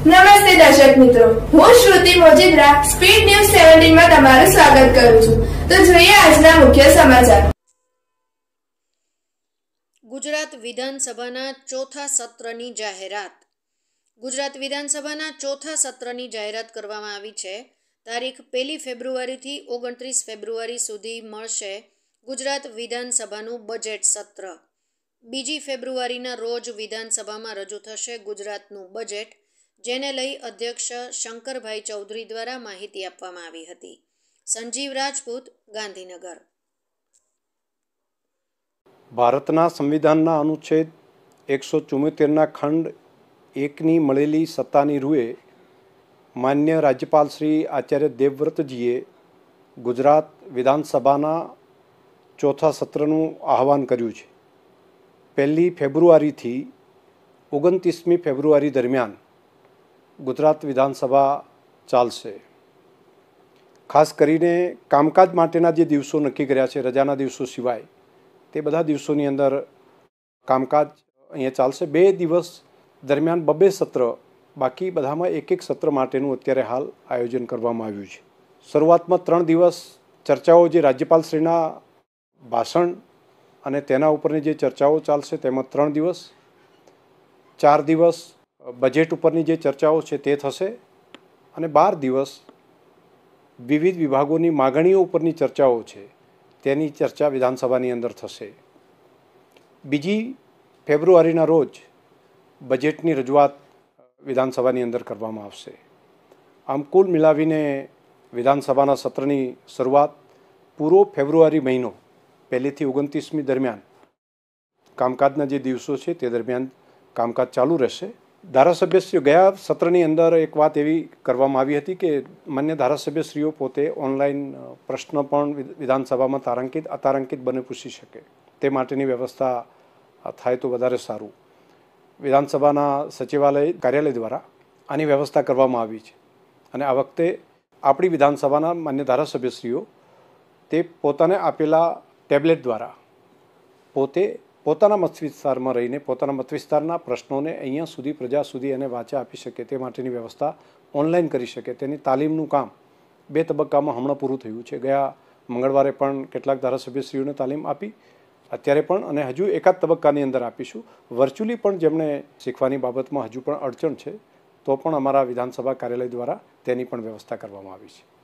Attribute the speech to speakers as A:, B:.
A: નમસ્તે દર્શક મિત્રો, હું શ્રુતિ મોજીદ્રા સ્પીડ ન્યૂઝ 17 માં તમારું સ્વાગત કરું છું। તો જોઈએ આજના મુખ્ય સમાચાર।
B: ગુજરાત વિધાનસભાના ચોથા સત્રની જાહેરાત। ગુજરાત વિધાનસભાના ચોથા સત્રની જાહેરાત કરવામાં આવી છે। તારીખ 1 ફેબ્રુઆરીથી 29 ફેબ્રુઆરી સુધી મળશે ગુજરાત વિધાનસભાનું બજેટ સત્ર। 2 ફેબ્રુઆરીના રોજ વિધાનસભામાં રજૂ થશે ગુજરાતનું બજેટ, જેને લઈ અધ્યક્ષ શંકરભાઈ ચૌધરી દ્વારા માહિતી આપવામાં આવી હતી। સંજીવ રાજપૂત, ગાંધીનગર।
C: ભારતના સંવિધાનના અનુચ્છેદ 174ના ખંડ 1ની મળેલી સત્તાની રૂએ માન્ય રાજ્યપાલ શ્રી આચાર્ય દેવવ્રતજીએ ગુજરાત વિધાનસભાના ચોથા સત્રનું આહવાન કર્યું છે। 1 ફેબ્રુઆરીથી 29મી ફેબ્રુઆરી દરમિયાન ગુજરાત વિધાનસભા ચાલશે। ખાસ કરીને કામકાજ માટેના જે દિવસો નક્કી કર્યા છે, રજાના દિવસો સિવાય, તે બધા દિવસોની અંદર કામકાજ અહીંયા ચાલશે। 2 દિવસ દરમિયાન 2 સત્ર, બાકી બધામાં 1 સત્ર માટેનું અત્યારે હાલ આયોજન કરવામાં આવ્યું છે। શરૂઆતમાં 3 દિવસ ચર્ચાઓ, જે રાજ્યપાલશ્રીના ભાષણ અને તેના ઉપરની જે ચર્ચાઓ ચાલશે તેમાં 3 દિવસ, 4 દિવસ બજેટ ઉપરની જે ચર્ચાઓ છે તે થશે અને 12 દિવસ વિવિધ વિભાગોની માગણીઓ ઉપરની ચર્ચાઓ છે તેની ચર્ચા વિધાનસભાની અંદર થશે। 2 ફેબ્રુઆરીના રોજ બજેટની રજૂઆત વિધાનસભાની અંદર કરવામાં આવશે। આમ કુલ મિલાવીને વિધાનસભાના સત્રની શરૂઆત પૂરો ફેબ્રુઆરી મહિનો 1થી 29મી દરમિયાન કામકાજના જે દિવસો છે તે દરમિયાન કામકાજ ચાલુ રહેશે। ધારાસભ્યશ્રીઓ, ગયા સત્રની અંદર એક વાત એવી કરવામાં આવી હતી કે માન્ય ધારાસભ્યશ્રીઓ પોતે ઓનલાઈન પ્રશ્ન પણ વિધાનસભામાં અતારાંકિત બને પૂછી શકે, તે માટેની વ્યવસ્થા થાય તો વધારે સારું। વિધાનસભાના સચિવાલય કાર્યાલય દ્વારા આની વ્યવસ્થા કરવામાં આવી છે અને આ વખતે આપણી વિધાનસભાના માન્ય ધારાસભ્યશ્રીઓ તે પોતાને આપેલા ટેબ્લેટ દ્વારા પોતે પોતાના મત વિસ્તારમાં રહીને પોતાના મત વિસ્તારના પ્રશ્નોને અહીંયા સુધી, પ્રજા સુધી એને વાંચા આપી શકે તે માટેની વ્યવસ્થા ઓનલાઈન કરી શકે તેની તાલીમનું કામ 2 તબક્કામાં હમણાં પૂરું થયું છે। ગયા મંગળવારે પણ કેટલાક ધારાસભ્યશ્રીઓને તાલીમ આપી, અત્યારે પણ, અને હજુ એકાદ તબક્કાની અંદર આપીશું। વર્ચ્યુઅલી પણ જેમણે શીખવાની બાબતમાં હજુ પણ અડચણ છે તો પણ અમારા વિધાનસભા કાર્યાલય દ્વારા તેની પણ વ્યવસ્થા કરવામાં આવી છે।